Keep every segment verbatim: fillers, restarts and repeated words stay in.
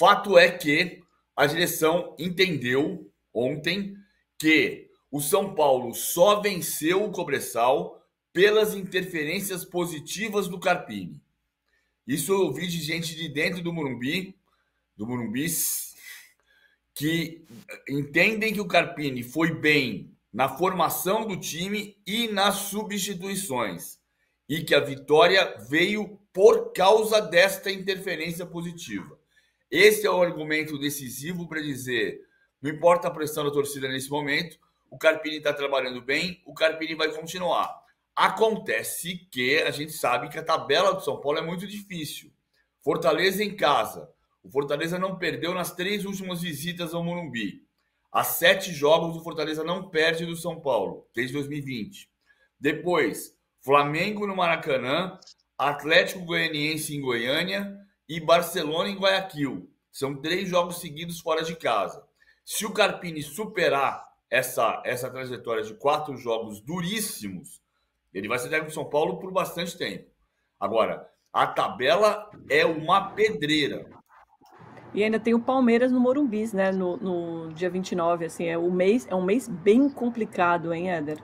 Fato é que a direção entendeu ontem que o São Paulo só venceu o Cobressal pelas interferências positivas do Carpini. Isso eu ouvi de gente de dentro do Morumbi, do Morumbis, que entendem que o Carpini foi bem na formação do time e nas substituições. E que a vitória veio por causa desta interferência positiva. Esse é o argumento decisivo para dizer, não importa a pressão da torcida nesse momento, o Carpini está trabalhando bem, o Carpini vai continuar. Acontece que a gente sabe que a tabela do São Paulo é muito difícil. Fortaleza em casa. O Fortaleza não perdeu nas três últimas visitas ao Morumbi. Há sete jogos o Fortaleza não perde do São Paulo, desde dois mil e vinte. Depois, Flamengo no Maracanã, Atlético Goianiense em Goiânia e Barcelona em Guayaquil. São três jogos seguidos fora de casa. Se o Carpini superar essa, essa trajetória de quatro jogos duríssimos, ele vai ser técnico do São Paulo por bastante tempo. Agora, a tabela é uma pedreira. E ainda tem o Palmeiras no Morumbis, né? No, no dia vinte e nove, assim, é, o mês, é um mês bem complicado, hein, Éder?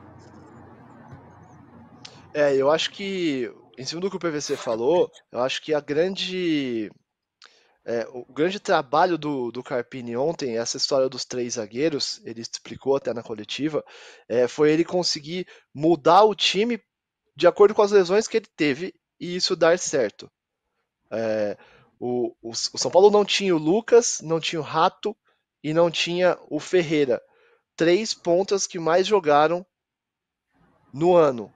É, eu acho que, em cima do que o P V C falou, eu acho que a grande... É, o grande trabalho do, do Carpini ontem, essa história dos três zagueiros, ele explicou até na coletiva, é, foi ele conseguir mudar o time de acordo com as lesões que ele teve e isso dar certo. É, o, o, o São Paulo não tinha o Lucas, não tinha o Rato e não tinha o Ferreira. Três pontas que mais jogaram no ano.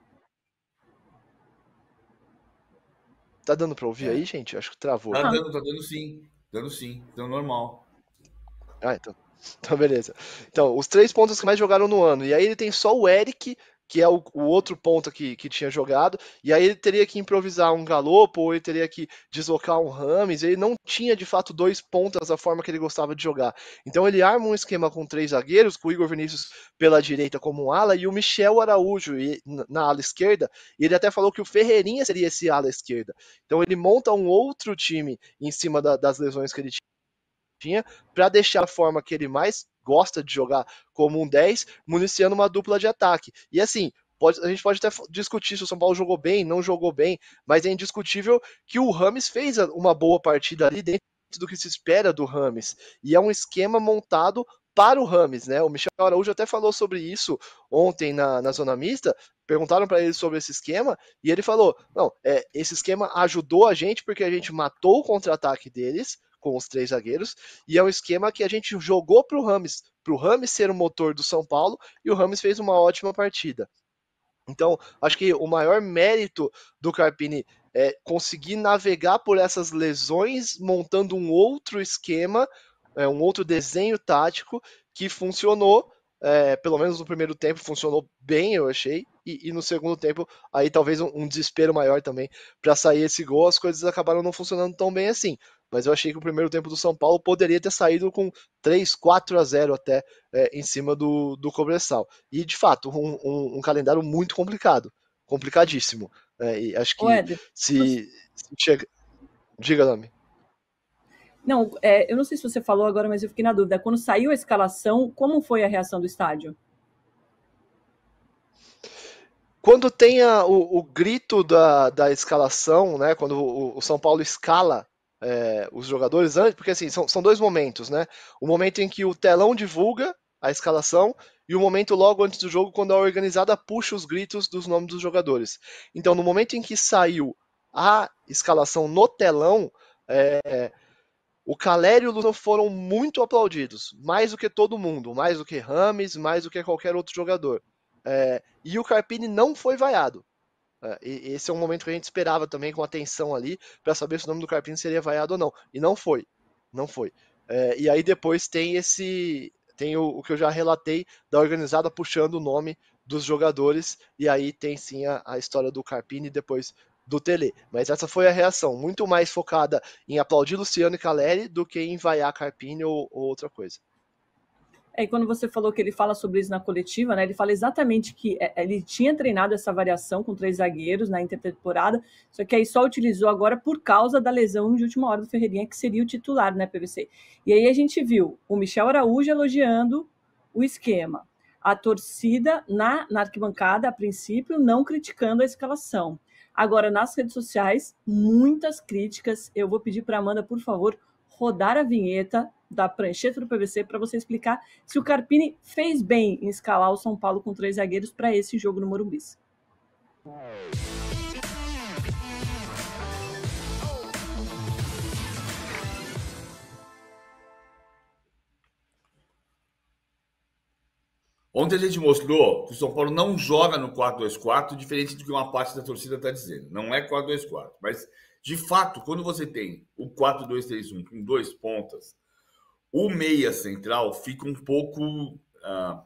Tá dando pra ouvir É. aí, gente? Acho que travou. Tá dando, tá dando sim. Dando sim. Dando normal. Ah, então. Então, beleza. Então, os três pontos que mais jogaram no ano. E aí ele tem só o Eric, que é o, o outro ponta que, que tinha jogado. E aí ele teria que improvisar um Galopo, ou ele teria que deslocar um Rames. Ele não tinha, de fato, dois pontas da forma que ele gostava de jogar. Então ele arma um esquema com três zagueiros, com o Igor Vinícius pela direita como um ala, e o Michel Araújo e, na ala esquerda. E ele até falou que o Ferreirinha seria esse ala esquerda. Então ele monta um outro time em cima da, das lesões que ele tinha. Para deixar a forma que ele mais gosta de jogar como um dez, municiando uma dupla de ataque. E assim, pode, a gente pode até discutir se o São Paulo jogou bem, não jogou bem, mas é indiscutível que o Rames fez uma boa partida ali dentro do que se espera do Rames. E é um esquema montado para o Rames, né? O Michel Araújo até falou sobre isso ontem na, na Zona Mista, perguntaram para ele sobre esse esquema, e ele falou, não, é, esse esquema ajudou a gente porque a gente matou o contra-ataque deles, com os três zagueiros, e é um esquema que a gente jogou para o Rames, para o Rames ser o motor do São Paulo, e o Rames fez uma ótima partida. Então, acho que o maior mérito do Carpini é conseguir navegar por essas lesões, montando um outro esquema, é, um outro desenho tático que funcionou, é, pelo menos no primeiro tempo funcionou bem, eu achei, e, e no segundo tempo, aí talvez um, um desespero maior também para sair esse gol, as coisas acabaram não funcionando tão bem assim. Mas eu achei que o primeiro tempo do São Paulo poderia ter saído com três, quatro a zero até é, em cima do, do Cobressal. E, de fato, um, um, um calendário muito complicado. Complicadíssimo. É, e acho que Éder, se, se chega... Diga, Nami. Não, é, eu não sei se você falou agora, mas eu fiquei na dúvida. Quando saiu a escalação, como foi a reação do estádio? Quando tem a, o, o grito da, da escalação, né? Quando o, o São Paulo escala é, os jogadores antes, porque assim, são, são dois momentos, né? O momento em que o telão divulga a escalação e o momento logo antes do jogo, quando a organizada puxa os gritos dos nomes dos jogadores. Então, no momento em que saiu a escalação no telão, é, o Caleri e o Lula foram muito aplaudidos, mais do que todo mundo, mais do que Rames, mais do que qualquer outro jogador. É, e o Carpini não foi vaiado. É, e esse é um momento que a gente esperava também com atenção ali para saber se o nome do Carpini seria vaiado ou não. E não foi, não foi. É, e aí depois tem esse, tem o, o que eu já relatei da organizada puxando o nome dos jogadores e aí tem sim a, a história do Carpini depois do Tele. Mas essa foi a reação, muito mais focada em aplaudir Luciano e Caleri do que em vaiar Carpini ou, ou outra coisa. É, e quando você falou que ele fala sobre isso na coletiva, né, ele fala exatamente que ele tinha treinado essa variação com três zagueiros na intertemporada, só que aí só utilizou agora por causa da lesão de última hora do Ferreirinha, que seria o titular, né, P V C. E aí a gente viu o Michel Araújo elogiando o esquema, a torcida na, na arquibancada, a princípio, não criticando a escalação. Agora, nas redes sociais, muitas críticas. Eu vou pedir para a Amanda, por favor, rodar a vinheta da prancheta do P V C para você explicar se o Carpini fez bem em escalar o São Paulo com três zagueiros para esse jogo no Morumbi. Ontem a gente mostrou que o São Paulo não joga no quatro dois quatro, diferente do que uma parte da torcida está dizendo. Não é quatro dois quatro, mas, de fato, quando você tem o quatro dois três um com dois pontas, o meia central fica um pouco uh,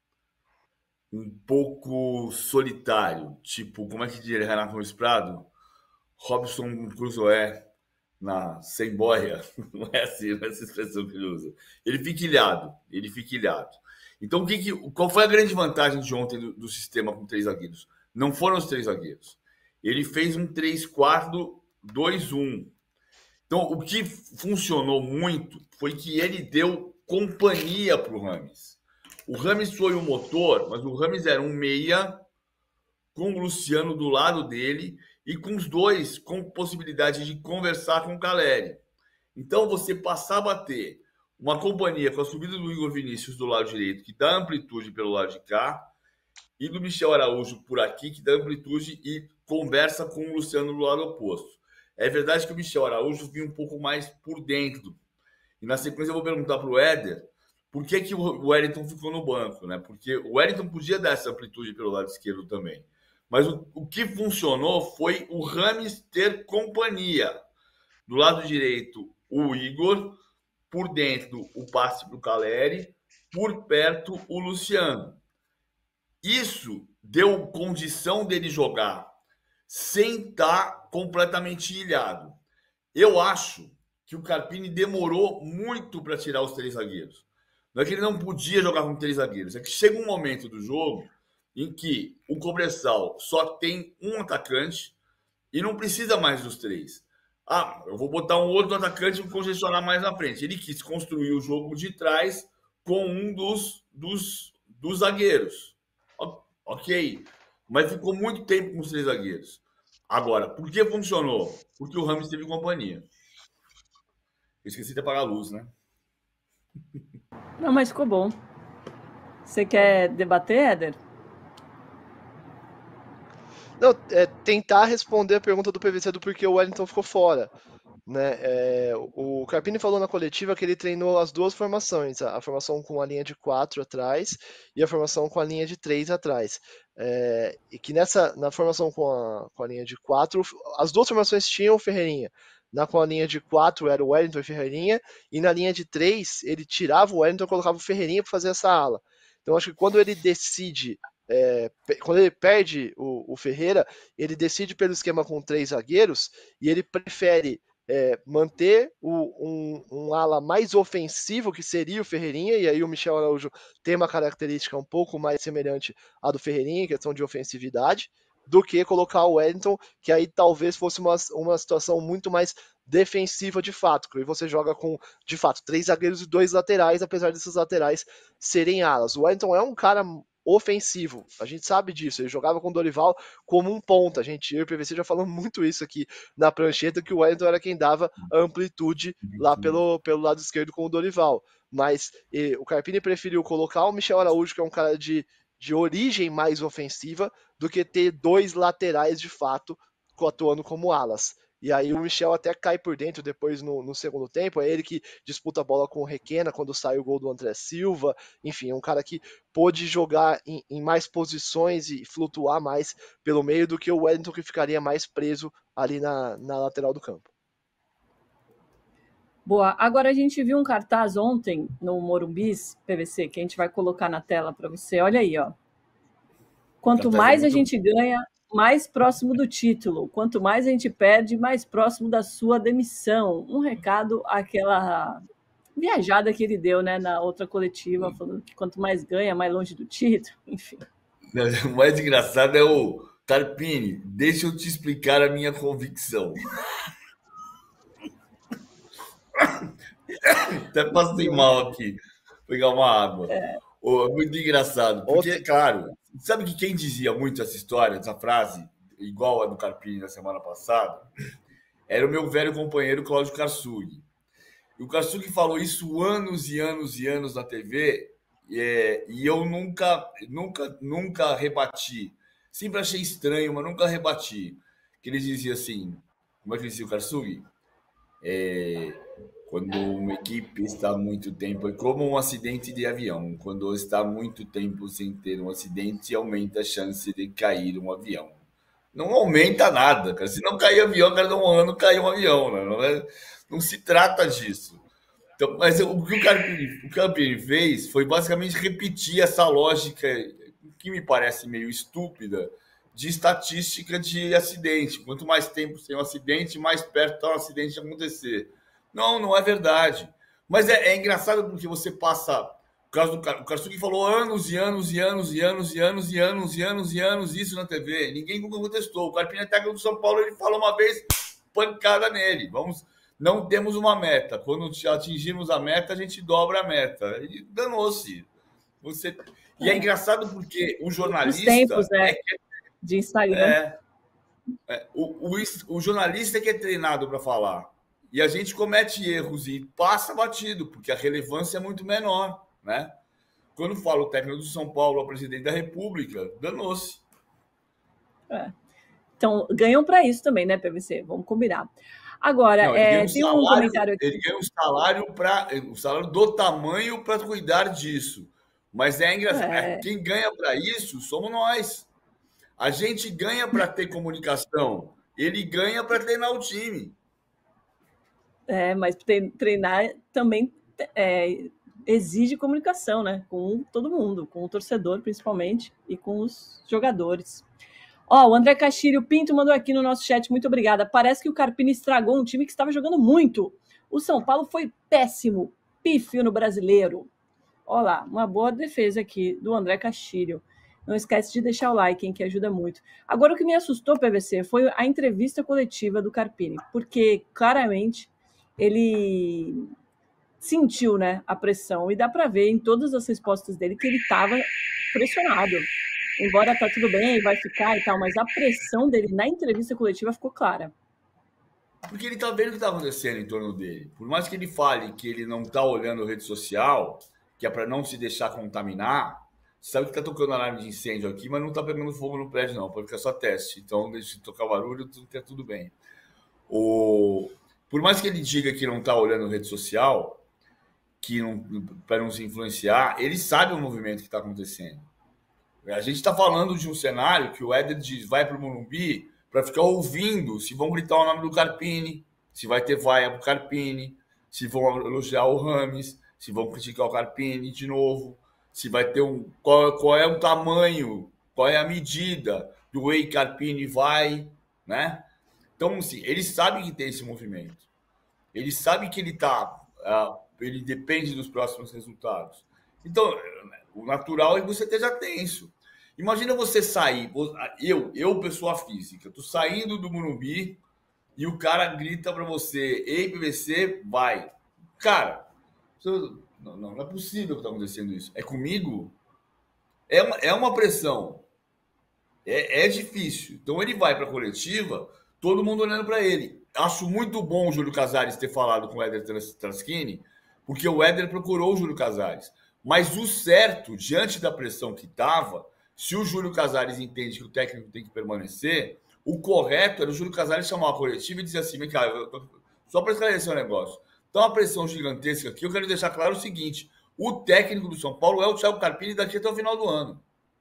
um pouco solitário. Tipo, como é que diria Renato Ruiz Prado? Robson Crusoe na sem boia. Não é assim, não é essa expressão que ele usa. Ele fica ilhado, ele fica ilhado. Então, o que que, qual foi a grande vantagem de ontem do, do sistema com três zagueiros? Não foram os três zagueiros. Ele fez um três quatro dois um. Então, o que funcionou muito foi que ele deu companhia para o Rames. O Rames foi o motor, mas o Rames era um meia com o Luciano do lado dele e com os dois com possibilidade de conversar com o Caleri. Então, você passava a ter uma companhia com a subida do Igor Vinícius do lado direito, que dá amplitude pelo lado de cá, e do Michel Araújo por aqui, que dá amplitude e conversa com o Luciano do lado oposto. É verdade que o Michel Araújo vinha um pouco mais por dentro. E na sequência eu vou perguntar para o Éder por que, que o Wellington ficou no banco, né? Porque o Wellington podia dar essa amplitude pelo lado esquerdo também. Mas o, o que funcionou foi o Rames ter companhia. Do lado direito, o Igor, por dentro, o passe para o Caleri, por perto, o Luciano. Isso deu condição dele jogar sem estar completamente ilhado. Eu acho que o Carpini demorou muito para tirar os três zagueiros. Não é que ele não podia jogar com três zagueiros, é que chega um momento do jogo em que o Cobressal só tem um atacante e não precisa mais dos três. Ah, eu vou botar um outro atacante e congestionar mais na frente. Ele quis construir o jogo de trás com um dos, dos, dos zagueiros. Ok, mas ficou muito tempo com os três zagueiros. Agora, por que funcionou? Porque o Rames teve companhia. Eu esqueci de apagar a luz, né? Não, mas ficou bom. Você quer debater, Éder? Não, é tentar responder a pergunta do P V C do porquê o Wellington ficou fora. Né? É, o Carpini falou na coletiva que ele treinou as duas formações, a, a formação com a linha de quatro atrás e a formação com a linha de três atrás. É, e que nessa, na formação com a, com a linha de quatro, as duas formações tinham o Ferreirinha. Na com a linha de quatro era o Wellington e Ferreirinha, e na linha de três ele tirava o Wellington e colocava o Ferreirinha para fazer essa ala. Então acho que quando ele decide, é, quando ele perde o, o Ferreira, ele decide pelo esquema com três zagueiros e ele prefere É, manter o, um, um ala mais ofensivo, que seria o Ferreirinha, e aí o Michel Araújo tem uma característica um pouco mais semelhante à do Ferreirinha, em questão de ofensividade, do que colocar o Wellington, que aí talvez fosse uma, uma situação muito mais defensiva de fato, que aí você joga com, de fato, três zagueiros e dois laterais, apesar desses laterais serem alas. O Wellington é um cara ofensivo, a gente sabe disso, ele jogava com o Dorival como um ponta, a gente, eu e o P V C já falou muito isso aqui na prancheta, que o Wellington era quem dava a amplitude lá pelo, pelo lado esquerdo com o Dorival, mas e, o Carpini preferiu colocar o Michel Araújo, que é um cara de, de origem mais ofensiva, do que ter dois laterais de fato atuando como alas. E aí o Michel até cai por dentro depois no, no segundo tempo, é ele que disputa a bola com o Requena quando sai o gol do André Silva, enfim, é um cara que pôde jogar em, em mais posições e flutuar mais pelo meio do que o Wellington, que ficaria mais preso ali na, na lateral do campo. Boa, agora a gente viu um cartaz ontem no Morumbi, P V C, que a gente vai colocar na tela para você, olha aí, ó. Quanto mais a gente ganha, mais próximo do título. Quanto mais a gente perde, mais próximo da sua demissão. Um recado àquela viajada que ele deu, né, na outra coletiva, falando que quanto mais ganha, mais longe do título, enfim. O mais engraçado é o Carpini, deixa eu te explicar a minha convicção. Até passei mal aqui. Vou pegar uma água. É. Oh, muito engraçado. Porque, Outro... claro, sabe que quem dizia muito essa história, essa frase, igual a do Carpini na semana passada, era o meu velho companheiro Cláudio Karsug. E o Karsug falou isso anos e anos e anos na T V, e, é, e eu nunca, nunca, nunca rebati. Sempre achei estranho, mas nunca rebati. Que ele dizia assim, como é que dizia o Karsug? É, quando uma equipe está há muito tempo, é como um acidente de avião. Quando está há muito tempo sem ter um acidente, aumenta a chance de cair um avião. Não aumenta nada, cara. Se não cair avião, cada um ano cai um avião, né? Não, é, não se trata disso. Então, mas o que o Carpini, o Carpini fez foi basicamente repetir essa lógica, que me parece meio estúpida, de estatística de acidente. Quanto mais tempo sem um acidente, mais perto está um acidente de acontecer. Não, não é verdade. Mas é, é engraçado porque você passa... O caso do o Karsug falou anos e anos e anos e anos e anos e anos e anos e anos isso na T V. Ninguém nunca contestou. O Carpini é técnico do São Paulo, ele falou uma vez, pancada nele. Vamos... Não temos uma meta. Quando atingirmos a meta, a gente dobra a meta. E danou-se. Você... E é engraçado porque o jornalista... Os tempos, né? É que... De Instagram. É, é, o, o, o jornalista é que é treinado para falar. E a gente comete erros e passa batido, porque a relevância é muito menor, né? Quando fala o técnico do São Paulo, o presidente da República, danou-se. É. Então, ganham para isso também, né, P V C? Vamos combinar. Agora, Não, é, um tem salário, um comentário aqui. Ele ganha um salário, pra, um salário do tamanho para cuidar disso. Mas é engraçado. É. Quem ganha para isso somos nós. A gente ganha para ter comunicação. Ele ganha para treinar o time. É, mas treinar também é, exige comunicação, né? Com todo mundo, com o torcedor, principalmente, e com os jogadores. Ó, o André Castilho Pinto mandou aqui no nosso chat, muito obrigada. Parece que o Carpini estragou um time que estava jogando muito. O São Paulo foi péssimo, pífio no Brasileiro. Ó lá, uma boa defesa aqui do André Castilho. Não esquece de deixar o like, hein, que ajuda muito. Agora, o que me assustou, P V C, foi a entrevista coletiva do Carpini, porque, claramente, ele sentiu, né, a pressão, e dá para ver em todas as respostas dele que ele estava pressionado. Embora tá tudo bem, vai ficar e tal, mas a pressão dele na entrevista coletiva ficou clara. Porque ele tá vendo o que tá acontecendo em torno dele. Por mais que ele fale que ele não tá olhando rede social, que é para não se deixar contaminar, sabe que tá tocando alarme de incêndio aqui, mas não tá pegando fogo no prédio, não. Pode ficar só teste. Então, deixa de tocar barulho, tudo, tá tudo bem. O... Por mais que ele diga que não tá olhando rede social, que não, para não se influenciar, ele sabe o movimento que está acontecendo. A gente está falando de um cenário que o Éder diz, vai para o Morumbi para ficar ouvindo se vão gritar o nome do Carpini, se vai ter vaia para o Carpini, se vão elogiar o Rames, se vão criticar o Carpini de novo, se vai ter um... Qual, qual é o tamanho, qual é a medida do Ei Carpini vai, né? Então, assim, ele sabe que tem esse movimento. Ele sabe que ele tá... Uh, ele depende dos próximos resultados. Então, o natural é que você esteja tenso. Imagina você sair, eu, eu pessoa física, tô saindo do Morumbi e o cara grita para você, ei, P V C, vai. Cara, não, não é possível que tá acontecendo isso. É comigo? É uma, é uma pressão. É, é difícil. Então ele vai para a coletiva, todo mundo olhando para ele. Acho muito bom o Júlio Casares ter falado com o Éder Traschini, porque o Éder procurou o Júlio Casares. Mas o certo, diante da pressão que estava, se o Júlio Casares entende que o técnico tem que permanecer, o correto era o Júlio Casares chamar uma coletiva e dizer assim, vem cá, só para esclarecer o negócio. Então, uma pressão gigantesca aqui, eu quero deixar claro o seguinte, o técnico do São Paulo é o Thiago Carpini daqui até o final do ano.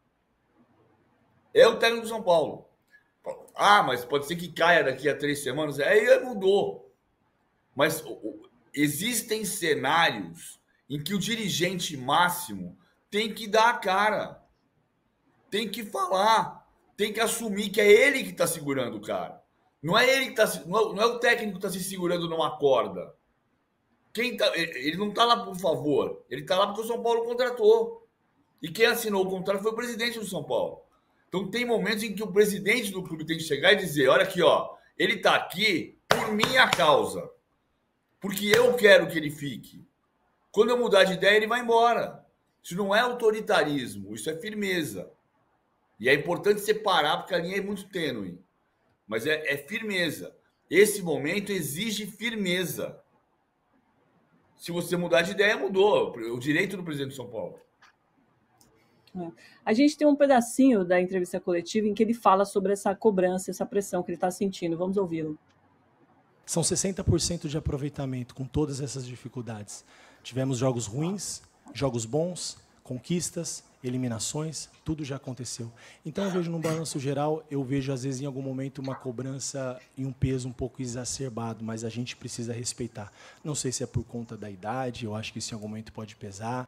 É o técnico do São Paulo. Ah, mas pode ser que caia daqui a três semanas. Aí mudou. Mas existem cenários em que o dirigente máximo tem que dar a cara, tem que falar, tem que assumir que é ele que está segurando o cara. Não é ele que está, não é, não é o técnico que está se segurando numa corda. quem tá, ele não está lá por favor, ele está lá porque o São Paulo contratou. E quem assinou o contrato foi o presidente do São Paulo. Então tem momentos em que o presidente do clube tem que chegar e dizer, olha aqui, ó, ele está aqui por minha causa. Porque eu quero que ele fique. Quando eu mudar de ideia, ele vai embora. Isso não é autoritarismo, isso é firmeza. E é importante separar, porque a linha é muito tênue. Mas é, é firmeza. Esse momento exige firmeza. Se você mudar de ideia, mudou. O direito do presidente de São Paulo. É. A gente tem um pedacinho da entrevista coletiva em que ele fala sobre essa cobrança, essa pressão que ele está sentindo. Vamos ouvi-lo. São sessenta por cento de aproveitamento com todas essas dificuldades. Tivemos jogos ruins, jogos bons, conquistas, eliminações, tudo já aconteceu. Então eu vejo no balanço geral, eu vejo às vezes em algum momento uma cobrança e um peso um pouco exacerbado, mas a gente precisa respeitar. Não sei se é por conta da idade, eu acho que isso em algum momento pode pesar.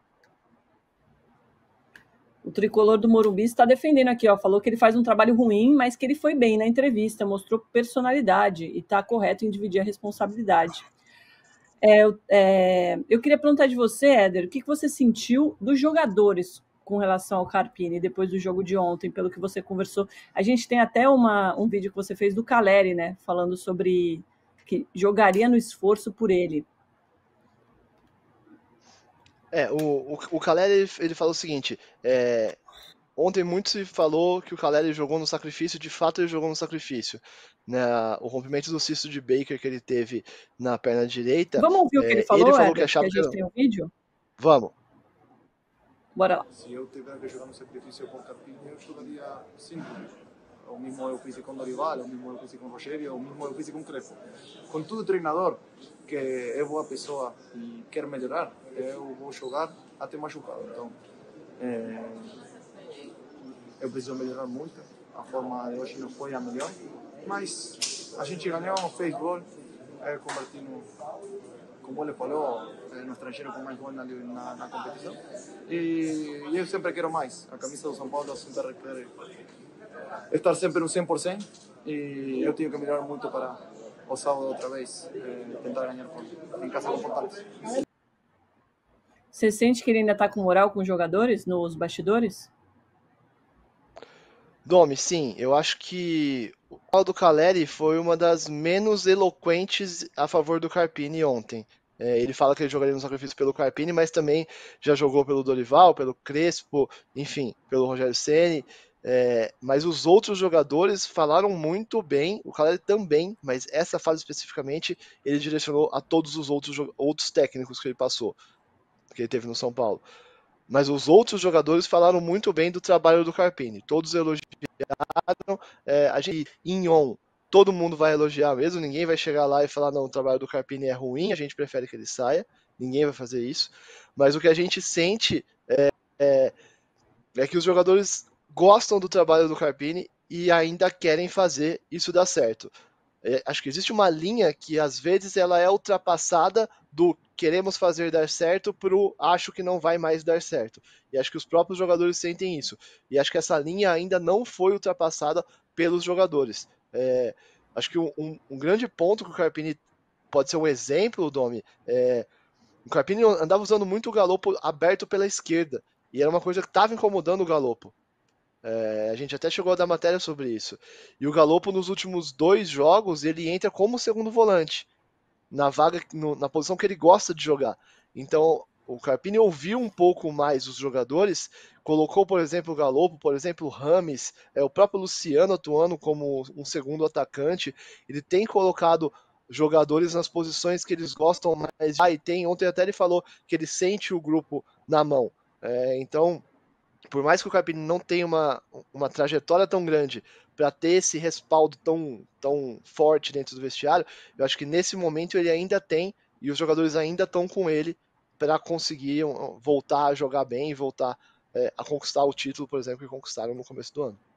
O tricolor do Morumbi está defendendo aqui, ó, falou que ele faz um trabalho ruim, mas que ele foi bem na entrevista, mostrou personalidade e está correto em dividir a responsabilidade. É, é, eu queria perguntar de você, Éder, o que você sentiu dos jogadores com relação ao Carpini depois do jogo de ontem, pelo que você conversou? A gente tem até uma, um vídeo que você fez do Caleri, né, falando sobre que jogaria no esforço por ele. É, o, o, o Caleri, ele, ele falou o seguinte, é, ontem muito se falou que o Caleri jogou no sacrifício, de fato ele jogou no sacrifício. Né, o rompimento do cisto de Baker que ele teve na perna direita... Vamos ouvir o que ele falou, ele falou Éder, que achava que a gente que... tem um vídeo? Vamos. Bora lá. Se eu tiver que jogar no sacrifício com o Carpini, eu jogaria sem dúvida. O mismo eu fiz com o Dorival, o mismo eu fiz com o Rogério, o mismo eu fiz com o Crespo. Contudo, o treinador, que é boa pessoa e quer melhorar, eu vou jogar até machucado. Então, é, eu preciso melhorar muito. A forma de hoje não foi a melhor, mas a gente ganhou, fez gol, é, convertimos, como ele falou, é, no estrangeiro com mais gol na, na, na competição. E, e eu sempre quero mais. A camisa do São Paulo sempre requer estar sempre no cem por cento e eu tenho que melhorar muito para o sábado outra vez eh, tentar ganhar em casa com Fortaleza. Você sente que ele ainda está com moral com os jogadores nos bastidores? Domi, sim, eu acho que o fala do Caleri foi uma das menos eloquentes a favor do Carpini ontem. É, ele fala que ele jogaria no sacrifício pelo Carpini, mas também já jogou pelo Dorival, pelo Crespo, enfim, pelo Rogério Ceni. É, mas os outros jogadores falaram muito bem, o Caleri também, mas essa fase especificamente ele direcionou a todos os outros, outros técnicos que ele passou, que ele teve no São Paulo. Mas os outros jogadores falaram muito bem do trabalho do Carpini, todos elogiaram. É, a gente, em on, todo mundo vai elogiar mesmo, ninguém vai chegar lá e falar, não, o trabalho do Carpini é ruim, a gente prefere que ele saia, ninguém vai fazer isso. Mas o que a gente sente é, é, é que os jogadores gostam do trabalho do Carpini e ainda querem fazer isso dar certo. É, acho que existe uma linha que às vezes ela é ultrapassada do queremos fazer dar certo pro acho que não vai mais dar certo. E acho que os próprios jogadores sentem isso. E acho que essa linha ainda não foi ultrapassada pelos jogadores. É, acho que um, um, um grande ponto que o Carpini pode ser um exemplo, Domi, é, o Carpini andava usando muito o Galopo aberto pela esquerda. E era uma coisa que estava incomodando o Galopo. É, a gente até chegou a dar matéria sobre isso. E o Galopo, nos últimos dois jogos, ele entra como segundo volante, na vaga, no, na posição que ele gosta de jogar. Então, o Carpini ouviu um pouco mais os jogadores, colocou, por exemplo, o Galopo, por exemplo, o Rames, é, o próprio Luciano atuando como um segundo atacante. Ele tem colocado jogadores nas posições que eles gostam mais. Ah, e tem, ontem até ele falou que ele sente o grupo na mão. É, então, por mais que o Carpini não tenha uma, uma trajetória tão grande para ter esse respaldo tão, tão forte dentro do vestiário, eu acho que nesse momento ele ainda tem, e os jogadores ainda estão com ele para conseguir voltar a jogar bem e voltar é, a conquistar o título, por exemplo, que conquistaram no começo do ano.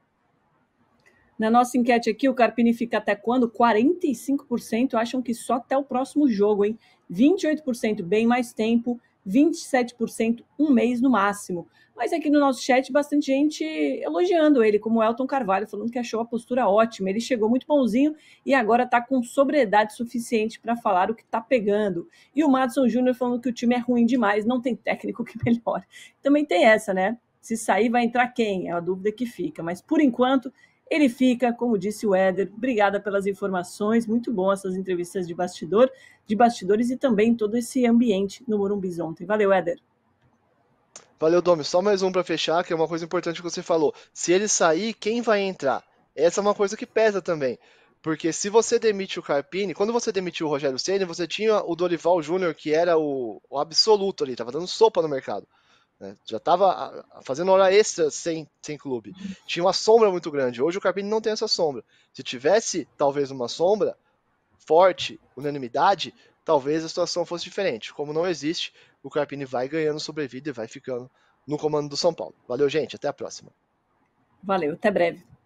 Na nossa enquete aqui, o Carpini fica até quando? quarenta e cinco por cento acham que só até o próximo jogo, hein? vinte e oito por cento bem mais tempo, vinte e sete por cento um mês no máximo. Mas aqui no nosso chat, bastante gente elogiando ele, como o Elton Carvalho, falando que achou a postura ótima. Ele chegou muito bonzinho e agora está com sobriedade suficiente para falar o que está pegando. E o Madison Júnior falando que o time é ruim demais, não tem técnico que melhore. Também tem essa, né? Se sair, vai entrar quem? É a dúvida que fica. Mas, por enquanto, ele fica, como disse o Éder. Obrigada pelas informações. Muito bom essas entrevistas de bastidor, de bastidores e também todo esse ambiente no Morumbi ontem. Valeu, Éder. Valeu, Domi. Só mais um para fechar, que é uma coisa importante que você falou. Se ele sair, quem vai entrar? Essa é uma coisa que pesa também. Porque se você demite o Carpini, quando você demitiu o Rogério Ceni, você tinha o Dorival Júnior, que era o, o absoluto ali, estava dando sopa no mercado. Né? Já estava fazendo hora extra sem, sem clube. Tinha uma sombra muito grande. Hoje o Carpini não tem essa sombra. Se tivesse, talvez, uma sombra forte, unanimidade, talvez a situação fosse diferente. Como não existe, o Carpini vai ganhando sobrevida e vai ficando no comando do São Paulo. Valeu, gente. Até a próxima. Valeu. Até breve.